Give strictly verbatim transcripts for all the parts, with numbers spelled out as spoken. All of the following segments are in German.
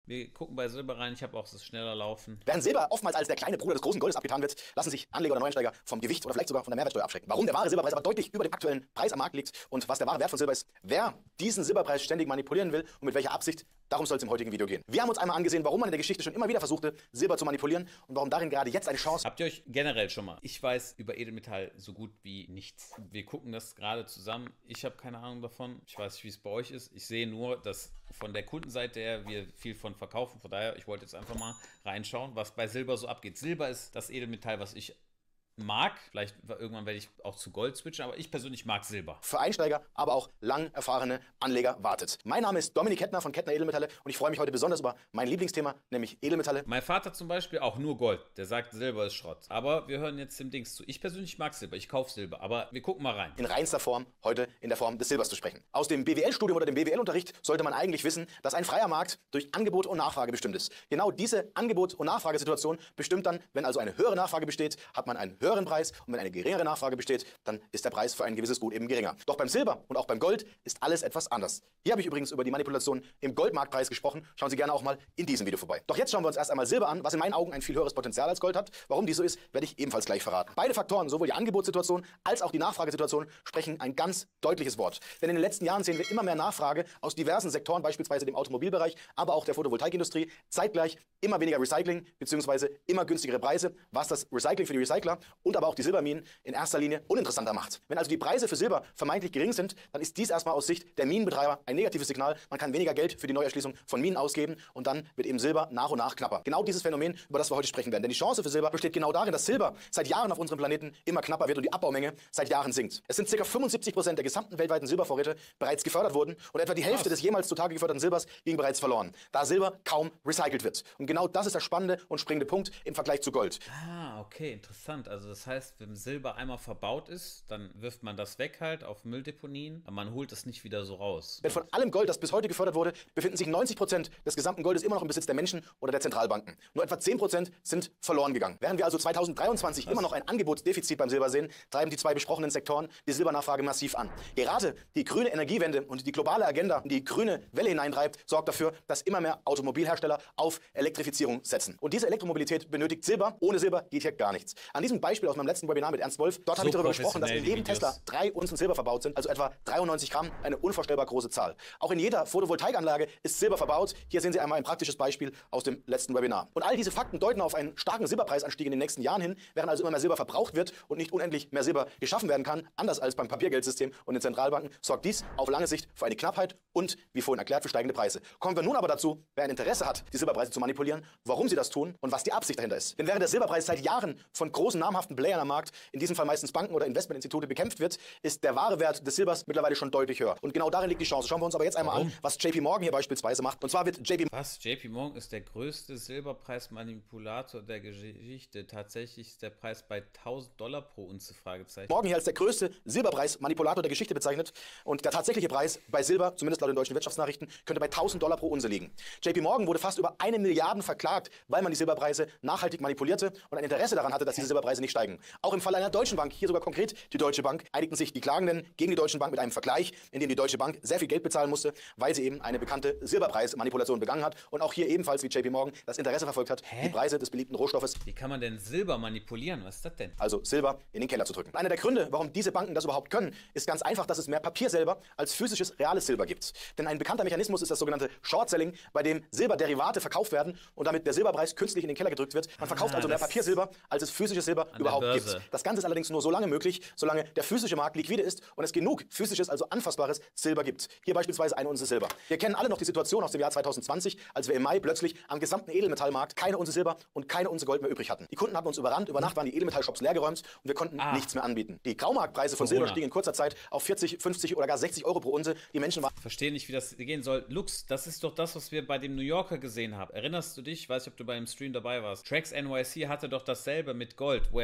Wir gucken bei Silber rein, ich habe auch das schneller laufen. Während Silber oftmals als der kleine Bruder des großen Goldes abgetan wird, lassen sich Anleger oder Neueinsteiger vom Gewicht oder vielleicht sogar von der Mehrwertsteuer abschrecken. Warum der wahre Silberpreis aber deutlich über dem aktuellen Preis am Markt liegt und was der wahre Wert von Silber ist, wer diesen Silberpreis ständig manipulieren will und mit welcher Absicht, darum soll es im heutigen Video gehen. Wir haben uns einmal angesehen, warum man in der Geschichte schon immer wieder versuchte, Silber zu manipulieren und warum darin gerade jetzt eine Chance... Habt ihr euch generell schon mal... Ich weiß über Edelmetall so gut wie nichts. Wir gucken das gerade zusammen. Ich habe keine Ahnung davon. Ich weiß nicht, wie es bei euch ist. Ich sehe nur, dass von der Kundenseite her wir viel von verkaufen. Von daher, ich wollte jetzt einfach mal reinschauen, was bei Silber so abgeht. Silber ist das Edelmetall, was ich mag. Vielleicht irgendwann werde ich auch zu Gold switchen, aber ich persönlich mag Silber. Für Einsteiger, aber auch lang erfahrene Anleger wartet. Mein Name ist Dominik Kettner von Kettner Edelmetalle und ich freue mich heute besonders über mein Lieblingsthema, nämlich Edelmetalle. Mein Vater zum Beispiel auch nur Gold. Der sagt, Silber ist Schrott. Aber wir hören jetzt dem Dings zu. Ich persönlich mag Silber. Ich kaufe Silber. Aber wir gucken mal rein. In reinster Form heute in der Form des Silbers zu sprechen. Aus dem B W L-Studium oder dem B W L-Unterricht sollte man eigentlich wissen, dass ein freier Markt durch Angebot und Nachfrage bestimmt ist. Genau diese Angebot- und Nachfragesituation bestimmt dann, wenn also eine höhere Nachfrage besteht, hat man einen höheren Preis und wenn eine geringere Nachfrage besteht, dann ist der Preis für ein gewisses Gut eben geringer. Doch beim Silber und auch beim Gold ist alles etwas anders. Hier habe ich übrigens über die Manipulation im Goldmarktpreis gesprochen. Schauen Sie gerne auch mal in diesem Video vorbei. Doch jetzt schauen wir uns erst einmal Silber an, was in meinen Augen ein viel höheres Potenzial als Gold hat. Warum dies so ist, werde ich ebenfalls gleich verraten. Beide Faktoren, sowohl die Angebotssituation als auch die Nachfragesituation, sprechen ein ganz deutliches Wort. Denn in den letzten Jahren sehen wir immer mehr Nachfrage aus diversen Sektoren, beispielsweise dem Automobilbereich, aber auch der Photovoltaikindustrie. Zeitgleich immer weniger Recycling bzw. immer günstigere Preise, was das Recycling für die Recycler und aber auch die Silberminen in erster Linie uninteressanter macht. Wenn also die Preise für Silber vermeintlich gering sind, dann ist dies erstmal aus Sicht der Minenbetreiber ein negatives Signal. Man kann weniger Geld für die Neuerschließung von Minen ausgeben und dann wird eben Silber nach und nach knapper. Genau dieses Phänomen, über das wir heute sprechen werden. Denn die Chance für Silber besteht genau darin, dass Silber seit Jahren auf unserem Planeten immer knapper wird und die Abbaumenge seit Jahren sinkt. Es sind ca. fünfundsiebzig Prozent der gesamten weltweiten Silbervorräte bereits gefördert worden und etwa die Hälfte des jemals zutage geförderten Silbers ging bereits verloren, da Silber kaum recycelt wird. Und genau das ist der spannende und springende Punkt im Vergleich zu Gold. Ah, okay, interessant. Also das heißt, wenn Silber einmal verbaut ist, dann wirft man das weg halt auf Mülldeponien, aber man holt es nicht wieder so raus. Denn von allem Gold, das bis heute gefördert wurde, befinden sich neunzig Prozent des gesamten Goldes immer noch im Besitz der Menschen oder der Zentralbanken. Nur etwa zehn Prozent sind verloren gegangen. Während wir also zweitausenddreiundzwanzig immer noch ein Angebotsdefizit beim Silber sehen, treiben die zwei besprochenen Sektoren die Silbernachfrage massiv an. Gerade die grüne Energiewende und die globale Agenda, die grüne Welle hineintreibt, sorgt dafür, dass immer mehr Automobilhersteller auf Elektrifizierung setzen. Und diese Elektromobilität benötigt Silber. Ohne Silber geht hier gar nichts. An diesem Beispiel aus meinem letzten Webinar mit Ernst Wolf, dort So habe ich darüber gesprochen, dass in jedem Videos. Tesla drei Unzen Silber verbaut sind, also etwa dreiundneunzig Gramm, eine unvorstellbar große Zahl. Auch in jeder Photovoltaikanlage ist Silber verbaut. Hier sehen Sie einmal ein praktisches Beispiel aus dem letzten Webinar. Und all diese Fakten deuten auf einen starken Silberpreisanstieg in den nächsten Jahren hin, während also immer mehr Silber verbraucht wird und nicht unendlich mehr Silber geschaffen werden kann. Anders als beim Papiergeldsystem und den Zentralbanken sorgt dies auf lange Sicht für eine Knappheit und, wie vorhin erklärt, für steigende Preise. Kommen wir nun aber dazu, wer ein Interesse hat, die Silberpreise zu manipulieren, warum sie das tun und was die Absicht dahinter ist. Denn während der Silberpreis seit Jahren von großen namhaften Playern am Markt, in diesem Fall meistens Banken oder Investmentinstitute, bekämpft wird, ist der wahre Wert des Silbers mittlerweile schon deutlich höher. Und genau darin liegt die Chance. Schauen wir uns aber jetzt einmal Warum? an, was J P Morgan hier beispielsweise macht. Und zwar wird J P Was? J P Morgan ist der größte Silberpreismanipulator der Geschichte. Tatsächlich ist der Preis bei tausend Dollar pro Unze, Fragezeichen. Morgan hier als der größte Silberpreismanipulator der Geschichte bezeichnet. Und der tatsächliche Preis bei Silber, zumindest laut den deutschen Wirtschaftsnachrichten, könnte bei tausend Dollar pro Unze liegen. J P Morgan wurde fast über eine Milliarde verklagt, weil man die Silberpreise nachhaltig manipulierte und ein Interesse daran hatte, dass diese Silberpreise nicht steigen. Auch im Fall einer deutschen Bank, hier sogar konkret die Deutsche Bank, einigten sich die Klagenden gegen die Deutsche Bank mit einem Vergleich, in dem die Deutsche Bank sehr viel Geld bezahlen musste, weil sie eben eine bekannte Silberpreismanipulation begangen hat und auch hier ebenfalls wie J P Morgan das Interesse verfolgt hat, Hä? die Preise des beliebten Rohstoffes, Wie kann man denn Silber manipulieren? Was ist das denn? also Silber, in den Keller zu drücken. Einer der Gründe, warum diese Banken das überhaupt können, ist ganz einfach, dass es mehr Papiersilber als physisches, reales Silber gibt. Denn ein bekannter Mechanismus ist das sogenannte Short-Selling, bei dem Silberderivate verkauft werden und damit der Silberpreis künstlich in den Keller gedrückt wird. Man verkauft Ah, also mehr das- Papiersilber, als es physisches Silber der überhaupt Börse. gibt. Das Ganze ist allerdings nur so lange möglich, solange der physische Markt liquide ist und es genug physisches, also anfassbares Silber gibt. Hier beispielsweise eine Unze Silber. Wir kennen alle noch die Situation aus dem Jahr zweitausendzwanzig, als wir im Mai plötzlich am gesamten Edelmetallmarkt keine Unze Silber und keine Unze Gold mehr übrig hatten. Die Kunden hatten uns überrannt, über Nacht waren die Edelmetallshops leergeräumt und wir konnten Ah. nichts mehr anbieten. Die Graumarktpreise von Corona. Silber stiegen in kurzer Zeit auf vierzig, fünfzig oder gar sechzig Euro pro Unze. Die Menschen waren Verstehe nicht, wie das gehen soll. Lux, das ist doch das, was wir bei dem New Yorker gesehen haben. Erinnerst du dich? Ich weiß nicht, ob du bei dem Stream dabei warst. Trax N Y C hatte doch dasselbe mit Gold, wo er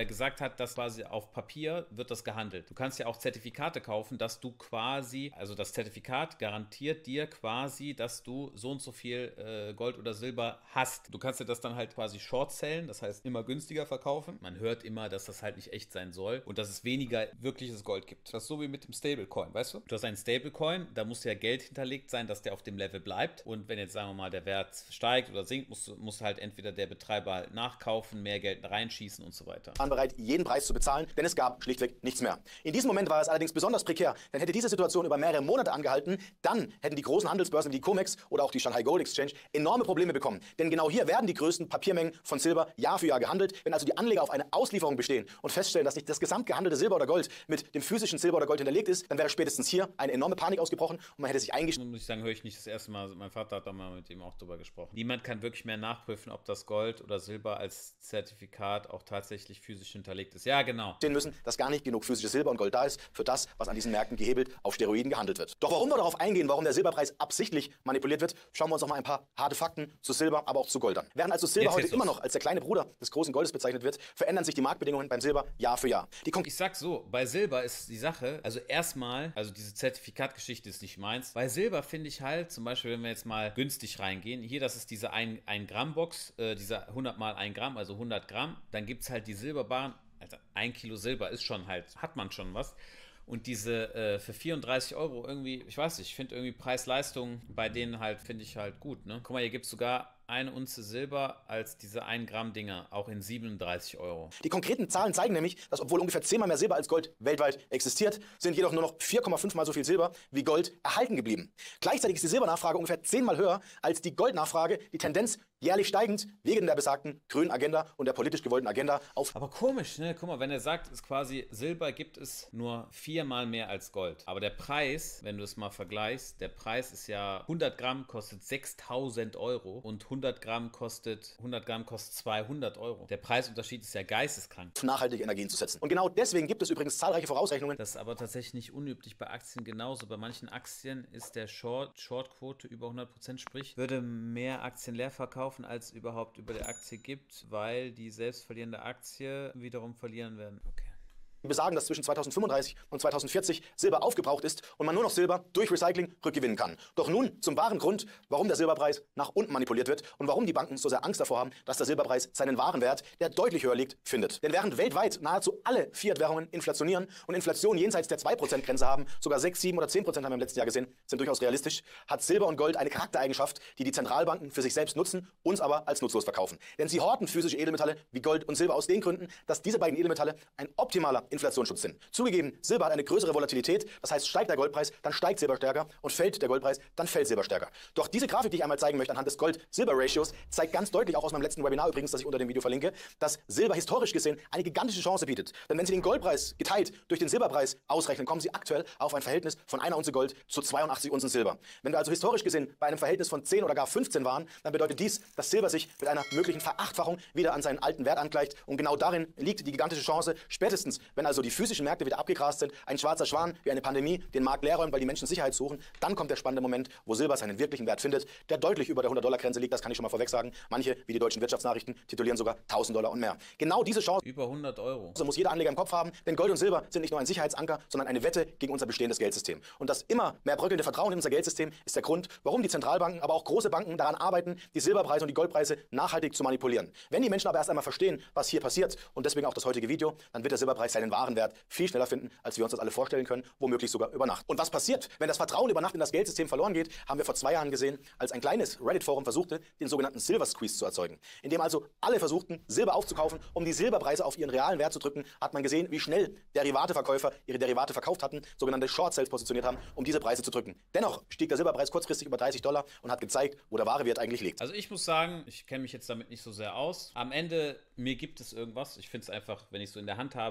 gesagt hat, dass quasi auf Papier wird das gehandelt. Du kannst ja auch Zertifikate kaufen, dass du quasi, also das Zertifikat garantiert dir quasi, dass du so und so viel äh, Gold oder Silber hast. Du kannst dir das dann halt quasi short sellen, das heißt immer günstiger verkaufen. Man hört immer, dass das halt nicht echt sein soll und dass es weniger wirkliches Gold gibt. Das ist so wie mit dem Stablecoin, weißt du? Du hast einen Stablecoin, da muss ja Geld hinterlegt sein, dass der auf dem Level bleibt. Und wenn jetzt, sagen wir mal, der Wert steigt oder sinkt, muss, muss halt entweder der Betreiber halt nachkaufen, mehr Geld reinschießen und so weiter. Waren bereit, jeden Preis zu bezahlen, denn es gab schlichtweg nichts mehr. In diesem Moment war es allerdings besonders prekär, denn hätte diese Situation über mehrere Monate angehalten, dann hätten die großen Handelsbörsen wie die COMEX oder auch die Shanghai Gold Exchange enorme Probleme bekommen. Denn genau hier werden die größten Papiermengen von Silber Jahr für Jahr gehandelt. Wenn also die Anleger auf eine Auslieferung bestehen und feststellen, dass nicht das gesamt gehandelte Silber oder Gold mit dem physischen Silber oder Gold hinterlegt ist, dann wäre spätestens hier eine enorme Panik ausgebrochen und man hätte sich eingestellt. Muss ich sagen, höre ich nicht das erste Mal. Mein Vater hat da mal mit ihm auch drüber gesprochen. Niemand kann wirklich mehr nachprüfen, ob das Gold oder Silber als Zertifikat auch tatsächlich physisch hinterlegt ist. Ja, genau. Müssen, dass gar nicht genug physisches Silber und Gold da ist für das, was an diesen Märkten gehebelt auf Steroiden gehandelt wird. Doch warum wir darauf eingehen, warum der Silberpreis absichtlich manipuliert wird, schauen wir uns noch mal ein paar harte Fakten zu Silber, aber auch zu Gold an. Während also Silber heute immer noch als der kleine Bruder des großen Goldes bezeichnet wird, verändern sich die Marktbedingungen beim Silber Jahr für Jahr. Die ich sag so, bei Silber ist die Sache, also erstmal, also diese Zertifikatgeschichte ist nicht meins. Bei Silber finde ich halt, zum Beispiel, wenn wir jetzt mal günstig reingehen, hier, das ist diese ein Gramm Box, äh, dieser hundert mal ein Gramm, also hundert Gramm, dann gibt es halt die Silberbaren. Also ein Kilo Silber ist schon halt, hat man schon was. Und diese äh, für vierunddreißig Euro irgendwie, ich weiß nicht, ich finde irgendwie Preis-Leistung bei denen halt, finde ich halt gut, ne? Guck mal, hier gibt es sogar eine Unze Silber als diese ein Gramm Dinger, auch in siebenunddreißig Euro. Die konkreten Zahlen zeigen nämlich, dass obwohl ungefähr zehnmal mehr Silber als Gold weltweit existiert, sind jedoch nur noch vier Komma fünf mal so viel Silber wie Gold erhalten geblieben. Gleichzeitig ist die Silbernachfrage ungefähr zehnmal höher als die Goldnachfrage, die Tendenz jährlich steigend wegen der besagten grünen Agenda und der politisch gewollten Agenda auf. Aber komisch, ne? Guck mal, wenn er sagt, es quasi Silber gibt es nur viermal mehr als Gold. Aber der Preis, wenn du es mal vergleichst, der Preis ist ja hundert Gramm kostet sechstausend Euro und hundert Gramm kostet, hundert Gramm kostet zweihundert Euro. Der Preisunterschied ist ja geisteskrank. Nachhaltige Energien zu setzen. Und genau deswegen gibt es übrigens zahlreiche Vorausrechnungen. Das ist aber tatsächlich nicht unüblich bei Aktien genauso. Bei manchen Aktien ist der Short, Shortquote über hundert Prozent, sprich, würde mehr Aktien leer verkaufen, als überhaupt über der Aktie gibt, weil die selbstverlierende Aktie wiederum verlieren werden. Okay. Die besagen, dass zwischen zweitausendfünfunddreißig und zweitausendvierzig Silber aufgebraucht ist und man nur noch Silber durch Recycling rückgewinnen kann. Doch nun zum wahren Grund, warum der Silberpreis nach unten manipuliert wird und warum die Banken so sehr Angst davor haben, dass der Silberpreis seinen wahren Wert, der deutlich höher liegt, findet. Denn während weltweit nahezu alle Fiat-Währungen inflationieren und Inflation jenseits der zwei Prozent Grenze haben, sogar sechs, sieben oder zehn Prozent haben wir im letzten Jahr gesehen, sind durchaus realistisch, hat Silber und Gold eine Charaktereigenschaft, die die Zentralbanken für sich selbst nutzen, uns aber als nutzlos verkaufen. Denn sie horten physische Edelmetalle wie Gold und Silber aus den Gründen, dass diese beiden Edelmetalle ein optimaler Inflationsschutz sind. Zugegeben, Silber hat eine größere Volatilität, das heißt, steigt der Goldpreis, dann steigt Silber stärker und fällt der Goldpreis, dann fällt Silber stärker. Doch diese Grafik, die ich einmal zeigen möchte anhand des Gold-Silber-Ratios, zeigt ganz deutlich, auch aus meinem letzten Webinar übrigens, das ich unter dem Video verlinke, dass Silber historisch gesehen eine gigantische Chance bietet. Denn wenn Sie den Goldpreis geteilt durch den Silberpreis ausrechnen, kommen Sie aktuell auf ein Verhältnis von einer Unze Gold zu zweiundachtzig Unzen Silber. Wenn wir also historisch gesehen bei einem Verhältnis von zehn oder gar fünfzehn waren, dann bedeutet dies, dass Silber sich mit einer möglichen Verachtfachung wieder an seinen alten Wert angleicht. Und genau darin liegt die gigantische Chance, spätestens, wenn also die physischen Märkte wieder abgegrast sind, ein schwarzer Schwan wie eine Pandemie den Markt leer räumt, weil die Menschen Sicherheit suchen, dann kommt der spannende Moment, wo Silber seinen wirklichen Wert findet, der deutlich über der hundert-Dollar-Grenze liegt, das kann ich schon mal vorweg sagen. Manche, wie die deutschen Wirtschaftsnachrichten, titulieren sogar tausend Dollar und mehr. Genau diese Chance über hundert Euro muss jeder Anleger im Kopf haben, denn Gold und Silber sind nicht nur ein Sicherheitsanker, sondern eine Wette gegen unser bestehendes Geldsystem. Und das immer mehr bröckelnde Vertrauen in unser Geldsystem ist der Grund, warum die Zentralbanken, aber auch große Banken daran arbeiten, die Silberpreise und die Goldpreise nachhaltig zu manipulieren. Wenn die Menschen aber erst einmal verstehen, was hier passiert und deswegen auch das heutige Video, dann wird der Silberpreis seinen wahren Wert viel schneller finden, als wir uns das alle vorstellen können, womöglich sogar über Nacht. Und was passiert, wenn das Vertrauen über Nacht in das Geldsystem verloren geht, haben wir vor zwei Jahren gesehen, als ein kleines Reddit-Forum versuchte, den sogenannten Silver Squeeze zu erzeugen. Indem also alle versuchten, Silber aufzukaufen, um die Silberpreise auf ihren realen Wert zu drücken, hat man gesehen, wie schnell Derivateverkäufer ihre Derivate verkauft hatten, sogenannte Short Sales positioniert haben, um diese Preise zu drücken. Dennoch stieg der Silberpreis kurzfristig über dreißig Dollar und hat gezeigt, wo der wahre Wert eigentlich liegt. Also ich muss sagen, ich kenne mich jetzt damit nicht so sehr aus. Am Ende, mir gibt es irgendwas. Ich finde es einfach, wenn ich so in der Hand habe, zum Beispiel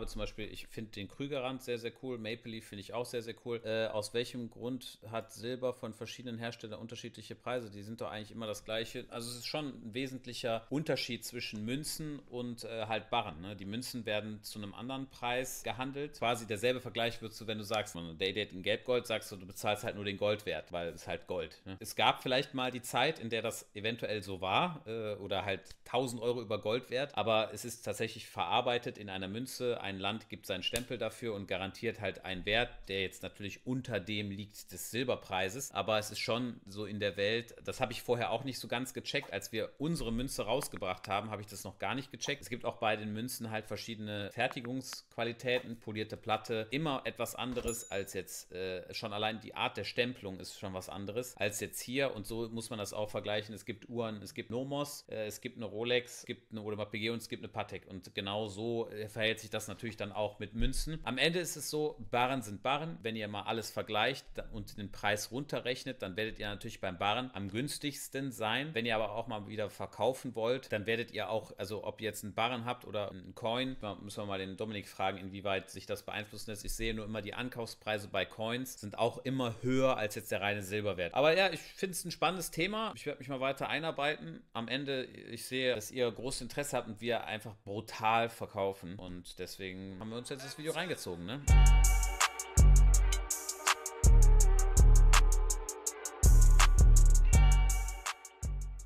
Beispiel, ich finde den Krügerrand sehr, sehr cool. Maple Leaf finde ich auch sehr, sehr cool. Äh, aus welchem Grund hat Silber von verschiedenen Herstellern unterschiedliche Preise? Die sind doch eigentlich immer das Gleiche. Also es ist schon ein wesentlicher Unterschied zwischen Münzen und äh, halt Barren. Ne? Die Münzen werden zu einem anderen Preis gehandelt. Quasi derselbe Vergleich würdest du, wenn du sagst, man datet in Gelbgold, sagst du, du bezahlst halt nur den Goldwert, weil es halt Gold. Ne? Es gab vielleicht mal die Zeit, in der das eventuell so war äh, oder halt tausend Euro über Gold wert, aber es ist tatsächlich verarbeitet in einer Münze. Ein Land gibt seinen Stempel dafür und garantiert halt einen Wert, der jetzt natürlich unter dem liegt des Silberpreises, aber es ist schon so in der Welt, das habe ich vorher auch nicht so ganz gecheckt, als wir unsere Münze rausgebracht haben, habe ich das noch gar nicht gecheckt. Es gibt auch bei den Münzen halt verschiedene Fertigungsqualitäten, polierte Platte, immer etwas anderes als jetzt, äh, schon allein die Art der Stempelung ist schon was anderes als jetzt hier und so muss man das auch vergleichen. Es gibt Uhren, es gibt Nomos, äh, es gibt eine Rolex, es gibt eine Audemars Piguet und es gibt eine Patek und genau so äh, verhält sich das natürlich dann auch mit Münzen. Am Ende ist es so, Barren sind Barren. Wenn ihr mal alles vergleicht und den Preis runterrechnet, dann werdet ihr natürlich beim Barren am günstigsten sein. Wenn ihr aber auch mal wieder verkaufen wollt, dann werdet ihr auch, also ob ihr jetzt einen Barren habt oder einen Coin, müssen wir mal den Dominik fragen, inwieweit sich das beeinflussen lässt. Ich sehe nur immer, die Ankaufspreise bei Coins sind auch immer höher als jetzt der reine Silberwert. Aber ja, ich finde es ein spannendes Thema. Ich werde mich mal weiter einarbeiten. Am Ende, ich sehe, dass ihr großes Interesse habt und wir einfach brutal verkaufen. Und deswegen haben wir uns jetzt das Video reingezogen, ne?